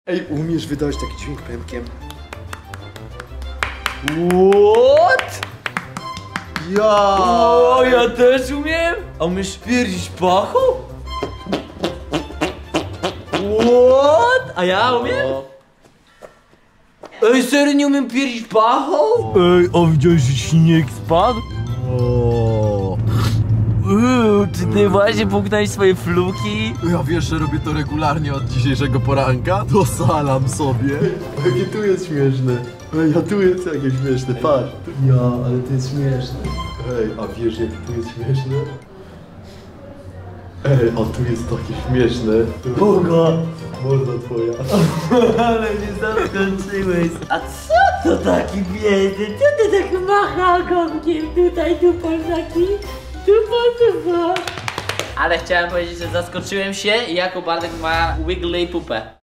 Ej, umiesz wydać taki dźwięk pępkiem? What? Ja! O, ja też umiem? A umiesz pierdzić pachą? What? A ja umiem? Ej, serio nie umiem pierdzić pachą? Ej, a widziałeś, że śnieg spadł? Czy ty właśnie połknąłeś swoje fluki? Ja wiesz, że robię to regularnie od dzisiejszego poranka? Dosalam sobie. Jakie tu jest śmieszne. Ej, a tu jest jakie śmieszne, patrz. Ja, ale to jest śmieszne. Ej, a wiesz, jakie tu jest śmieszne? Ej, a tu jest takie śmieszne. Boga! Morda twoja. Ale mnie zaskoczyłeś. A co to taki biedny? Co ty tak macha ogonkiem tutaj, taki? Tupa. Ale chciałem powiedzieć, że zaskoczyłem się, jako Bartek ma wiggly pupę.